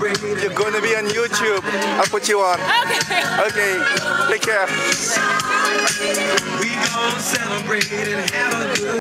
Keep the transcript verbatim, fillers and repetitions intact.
You're gonna be on YouTube. I'll put you on. Okay. Okay. Take care. We gonna celebrate and have a good